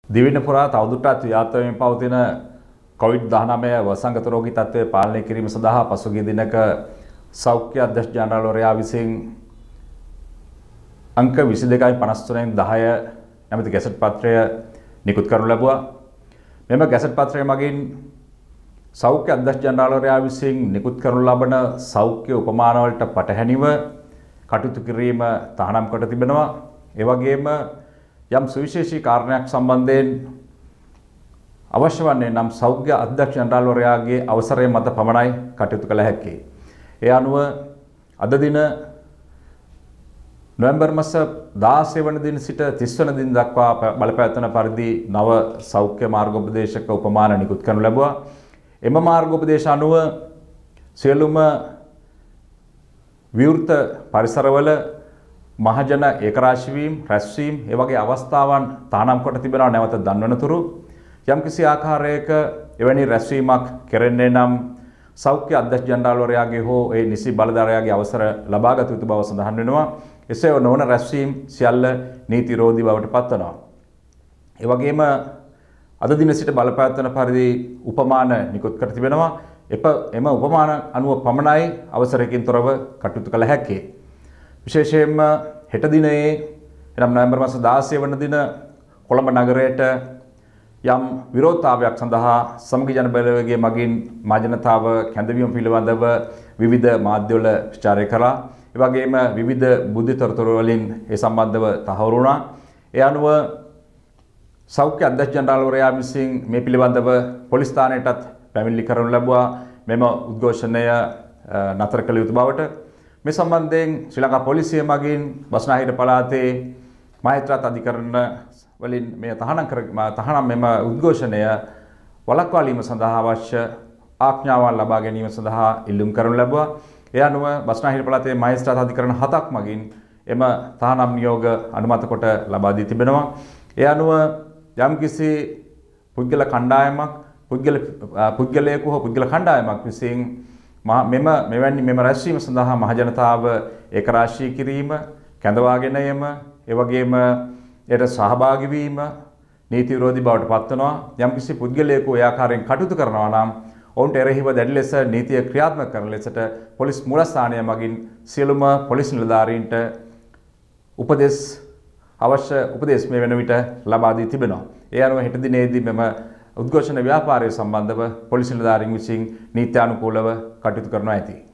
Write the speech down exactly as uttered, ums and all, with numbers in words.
දිවින පුරා තවදුරටත් ව්‍යාප්තයෙන් පවතින කොවිඩ් දහනවය වසංගත රෝගී තත්ත්වය පාලනය කිරීම සඳහා පසුගිය දිනක සෞඛ්‍ය අධ්‍යක්ෂ ජනරාල්වරයා විසින් අංක විසි දෙකයි පනස් තුනෙන් දහය නැමැති ගැසට් පත්‍රය නිකුත් කරනු ලැබුවා. මෙම ගැසට් පත්‍රය මගින් සෞඛ්‍ය අධ්‍යක්ෂ ජනරාල්වරයා විසින් නිකුත් කරනු ලබන සෞඛ්‍ය උපමාන වලට පටහැනිව කටයුතු කිරීම තහනම් කොට තිබෙනවා. ඒ වගේම යම් සුවිශේෂී කාරණයක් සම්බන්ධයෙන් අවශ්‍ය වන්නේ නම් සෞඛ්‍ය අධ්‍යක්ෂ ජනරාල්වරයාගේ අවසරය මත පමණයි කටයුතු කළ හැකියි. ඒ අනුව අද දින නොවැම්බර් මාස දාසය වන දින සිට තිස් වන දින දක්වා බලපෑවැත්වෙන පරිදි නව සෞඛ්‍ය මාර්ගෝපදේශක උපමාන නිකුත් කරනු ලැබුවා. එම මාර්ගෝපදේශ අනුව සියලුම විවෘත පරිසරවල මහජන ඒකරාශී වීම, රැස්වීම, ඒ වගේ අවස්ථාවන් තහනම් කොට තිබෙනවා. නැවත දන්වනතුරු යම්කිසි ආකාරයක එවැනි රැස්වීමක් කෙරෙන්නේ නම් සෞඛ්‍ය අධ්‍යක්ෂ ජනරාල්වරයාගේ හෝ ඒ නිසි බලධාරයාගේ අවසර ලබාගත යුතු බව සඳහන් වෙනවා. එසේ නොවන රැස්වීම් සියල්ල නීති විරෝධී බවට පත්වනවා. ඒ වගේම අද දින සිට බලපෑවැත්වෙන පරිදි උපමාන නිකුත් කර තිබෙනවා. එම උපමාන අනුව පමණයි අවසරයකින් තොරව කටයුතු කළ හැක්කේ. විශේෂයෙන්ම හෙට දිනයේ එනම් නොවැම්බර් මාස දාසය වන දින කොළඹ නගරයට යම් විරෝධතාවයක් සඳහා සමගි ජන බලවේගයේ මගින් මහජනතාව කැඳවීම පිළිබඳව විවිධ මාධ්‍යවල විචාරය කළා. ඒ වගේම විවිධ බුද්ධි තොරතුරු වලින් ඒ සම්බන්ධව තහවුරු වුණා. ඒ අනුව සෞඛ්‍ය අධ්‍යක්ෂ ජනරාල්වරයා විසින් මේ පිළිබඳව පොලිස් ස්ථානයටත් පැමිණිලි කරනු ලැබුවා. මෙම උද්ඝෝෂණය නතර කළ යුතු බවට මේ සම්බන්ධයෙන් ශ්‍රී ලංකා පොලිසිය මගින් බස්නාහිර පළාතේ මහේත්‍රාත් අධිකරණ වලින් මේ තහනම් කර තහනම් මෙම උද්ඝෝෂණය වළක්වාලීම සඳහා අවශ්‍ය ආඥාවන් ලබා ගැනීම සඳහා ඉල්ලුම් කරනු ලැබුවා. ඒ අනුව බස්නාහිර පළාතේ මහේත්‍රාත් අධිකරණ හතක් මගින් එම තහනම් නියෝග අනුමත කොට ලබා දී තිබෙනවා. ඒ අනුව යම්කිසි පුද්ගල කණ්ඩායමක් පුද්ගල පුද්ගලයෙකු හෝ පුද්ගල කණ්ඩායමක් විසින් මෙම මෙවැනි මෙම රැස්වීම සඳහා මහජනතාව ඒකරාශී කිරීම, කැඳවාගෙන ඒම, ඒ වගේම එයට සහභාගී වීම නීති විරෝධී බවට පත්වනවා. යම්කිසි පුද්ගලයෙකු ඒ ආකාරයෙන් කටයුතු කරනවා නම් ඔවුන්ට එරෙහිව දැඩි ලෙස නීතිය ක්‍රියාත්මක කරන ලෙසට පොලිස් මූලස්ථානය මගින් සියලුම පොලිස් නිලධාරීන්ට උපදෙස් අවශ්‍ය උපදෙස් මේ වෙන විට ලබා දී තිබෙනවා. ඒ අනුව හෙට දිනේදී මෙම උද්ඝෝෂණ ව්‍යාපාරය සම්බන්ධව පොලිස් නිලධාරීන් විසින් නීත්‍යානුකූලව කටයුතු කරනවා ඇති.